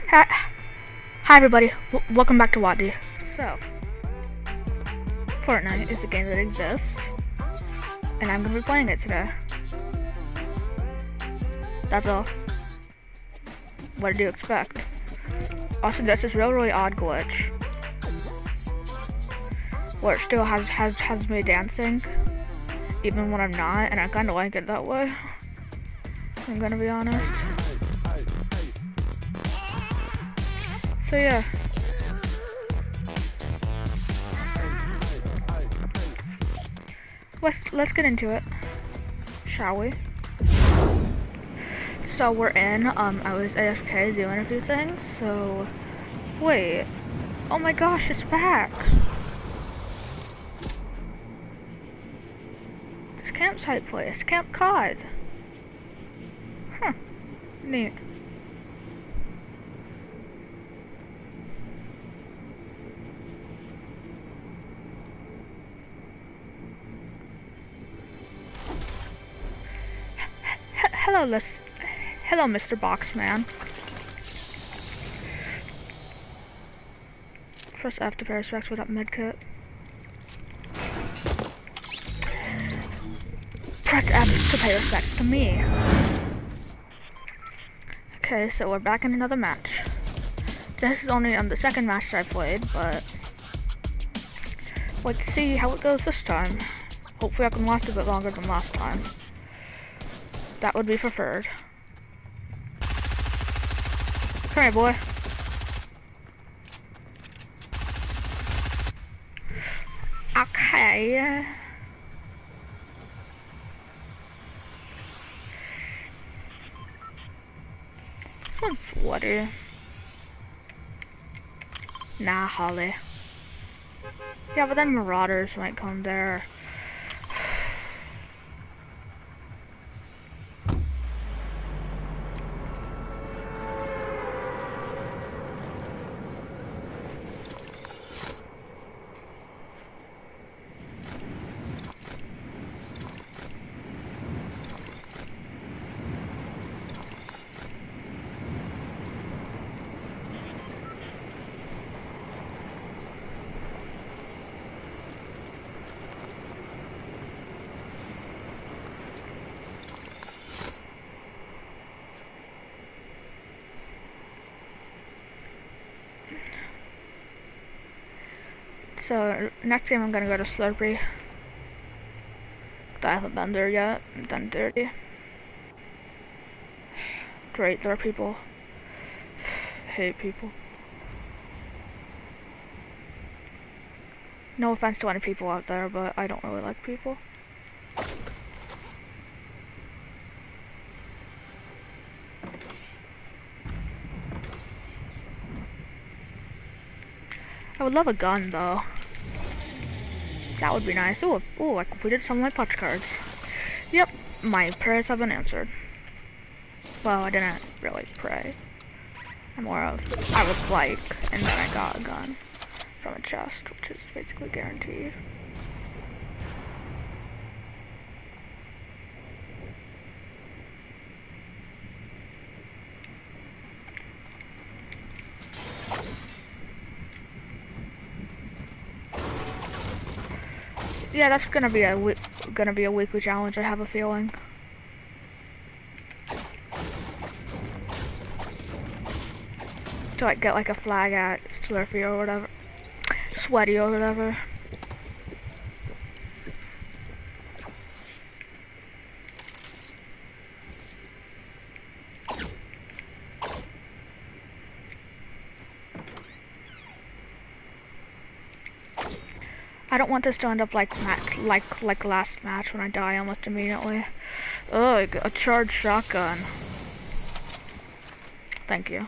Hi everybody, welcome back to Waddy. So, Fortnite is a game that exists, and I'm going to be playing it today. That's all. What did you expect? Also, there's this really odd glitch, where it still has me dancing, even when I'm not, and I kind of like it that way. I'm gonna be honest. So yeah. Let's get into it, shall we? So we're in. I was AFK doing a few things. So wait. Oh my gosh, it's back. This campsite place, Camp Cod. Huh. Neat. Hello, Mr. Boxman. Press F to pay respects without medkit. Press F to pay respects to me. Okay, so we're back in another match. This is only the second match that I played, but let's see how it goes this time. Hopefully I can last a bit longer than last time. That would be preferred. Come here, boy. Okay. This one's sweaty. Nah, Holly. Yeah, but then marauders might come there. So, next game I'm gonna go to Slurpee. I haven't been there yet. I've done dirty. Great, there are people. Hate people. No offense to any people out there, but I don't really like people. I would love a gun though. That would be nice. Ooh, I completed some of my punch cards. Yep, my prayers have been answered. Well, I didn't really pray. I was like, and then I got a gun from a chest, which is basically guaranteed. Yeah, that's gonna be a weekly challenge. I have a feeling. To like get like a flag at Slurpee or whatever, Sweaty or whatever. I don't want this to end up like last match when I die almost immediately. Ugh, a charged shotgun. Thank you.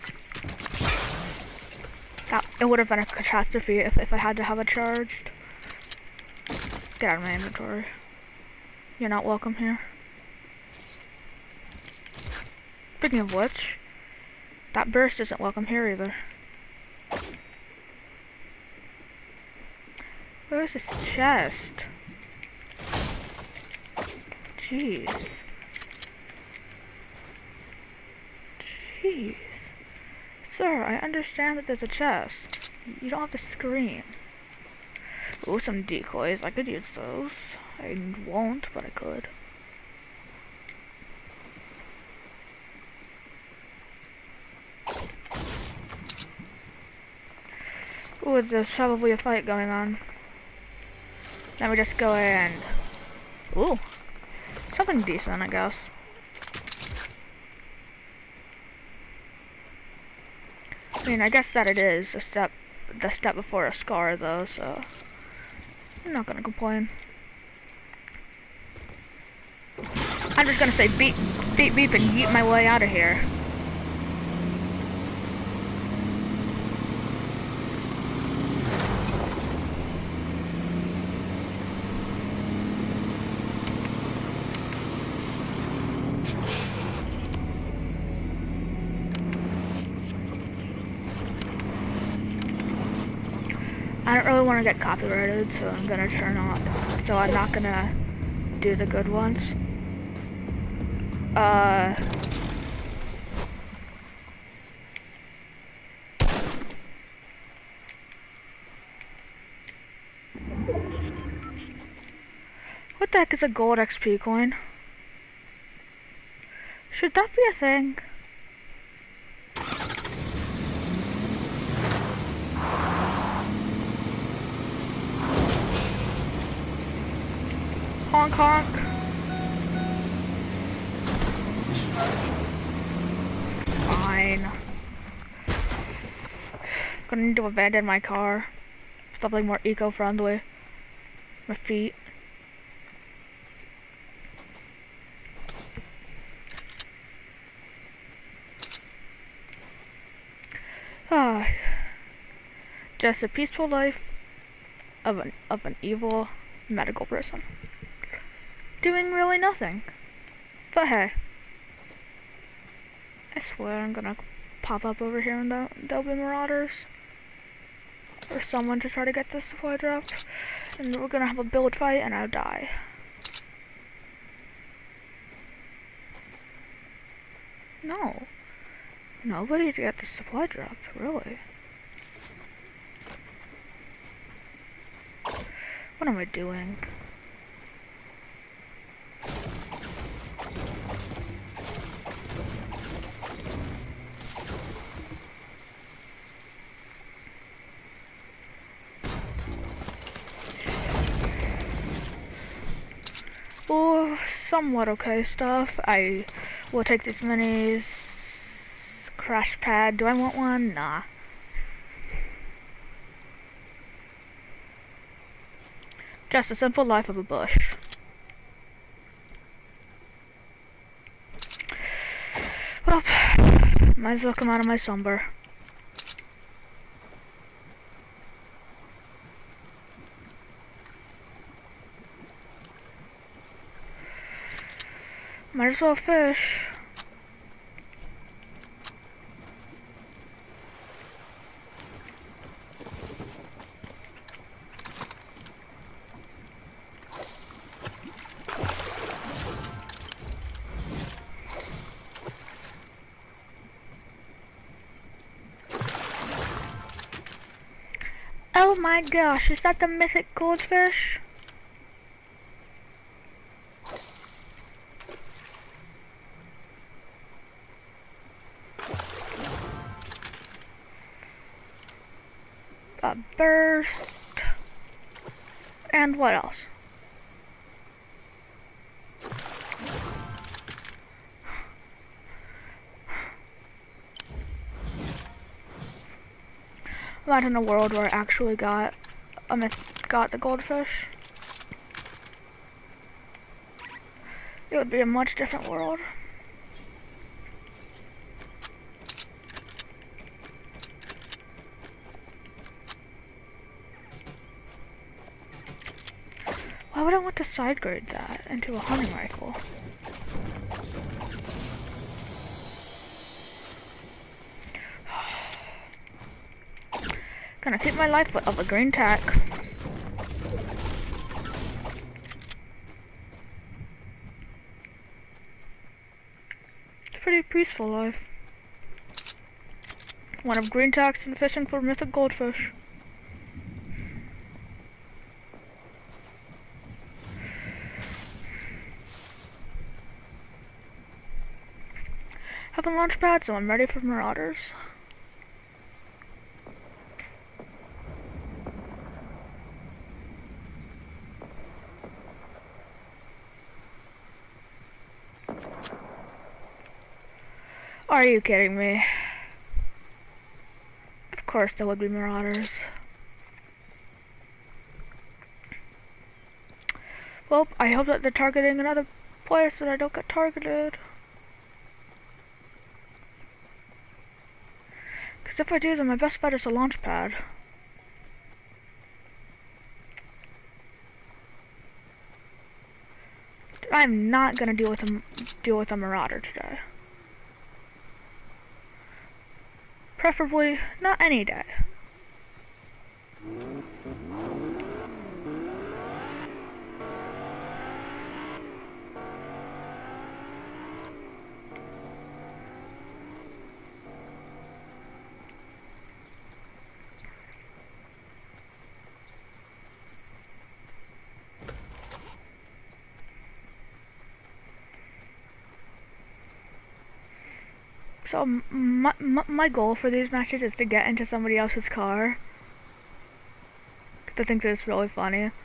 It would have been a catastrophe if I had to have it charged. Get out of my inventory. You're not welcome here. Speaking of which, that burst isn't welcome here either. Where's this chest? Jeez. Jeez. Sir, I understand that there's a chest. You don't have to scream. Ooh, some decoys. I could use those. I won't, but I could. Ooh, there's probably a fight going on. Let me just go and... Ooh. Something decent, I guess. I mean, I guess that it is the step before a scar, though, so... I'm not gonna complain. I'm just gonna say beep, beep, beep, and yeet my way out of here. I don't really want to get copyrighted, so I'm gonna turn off. So I'm not gonna do the good ones. What the heck is a gold XP coin? Should that be a thing? Honk honk. Fine. Gonna need to abandon my car. Something more eco-friendly. My feet. Ah. Just a peaceful life of an evil medical person. Doing really nothing. But hey. I swear I'm gonna pop up over here and there'll be marauders. Or someone to try to get this supply drop. And we're gonna have a build fight and I'll die. No. Nobody to get the supply drop, really. What am I doing? Oh, somewhat okay stuff. I will take these minis. Crash pad. Do I want one? Nah. Just a simple life of a bush. Well, might as well come out of my slumber. Might as well fish. Oh my gosh, is that the mythic goldfish? A burst. And what else? Imagine a world where I actually got the goldfish. It would be a much different world. Why would I want to side grade that into a hunting rifle? Gonna keep my life of a green tack. Pretty peaceful life. One of green tacks and fishing for mythic goldfish. Have a launch pad, so I'm ready for marauders. Are you kidding me? Of course there would be marauders. Well, I hope that they're targeting another place that I don't get targeted. Because if I do, then my best bet is a launch pad. I'm not gonna deal with a marauder today. Preferably not any day. So my goal for these matches is to get into somebody else's car. I think this is really funny. Is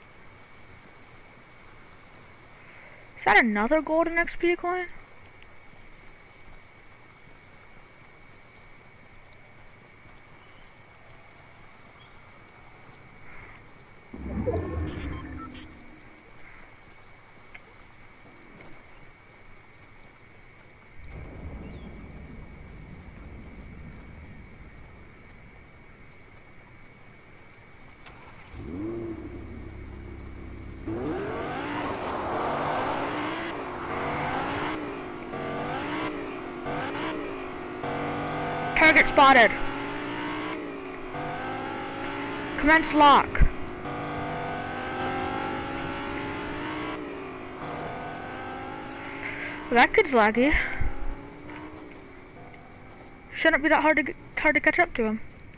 that another golden XP coin? Target spotted. Commence lock. Well, that kid's laggy. Shouldn't be that hard to catch up to him.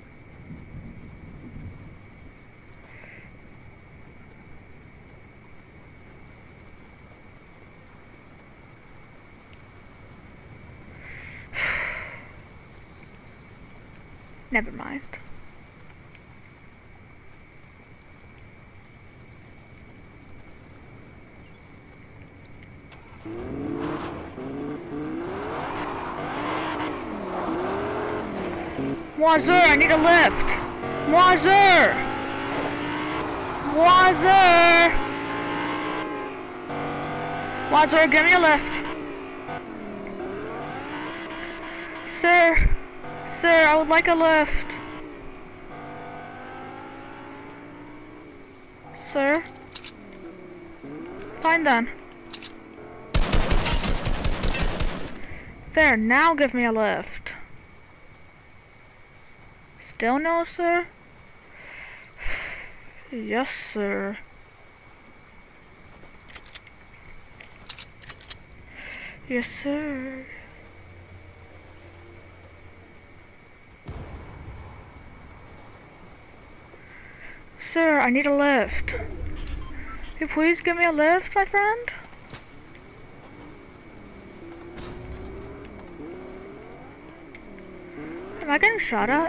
Never mind. Moiseur, I need a lift. Moiseur! Moiseur! Moiseur, give me a lift. Sir. Sir, I would like a lift. Sir? Fine then. There, now give me a lift. Still no, sir? Yes, sir. Yes, sir. Sir, I need a lift. Can you please give me a lift, my friend? Am I getting shot at?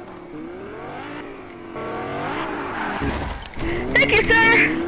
Thank you, sir!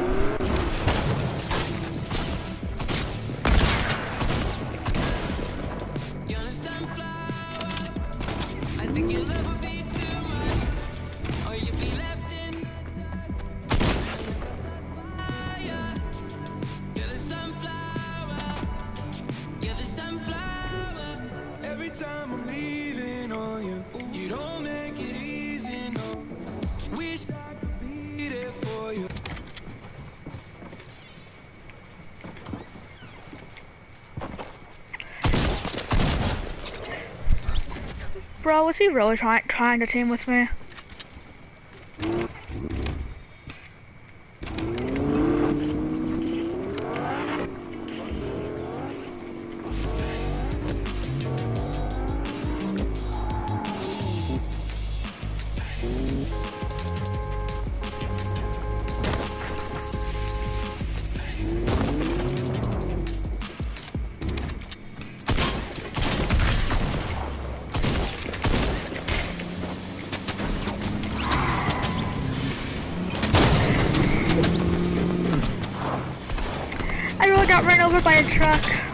Time I'm leaving on you, you don't make it easy, no. Wish I could be there for you. Bro, was he really trying to team with me? I really got run over by a truck.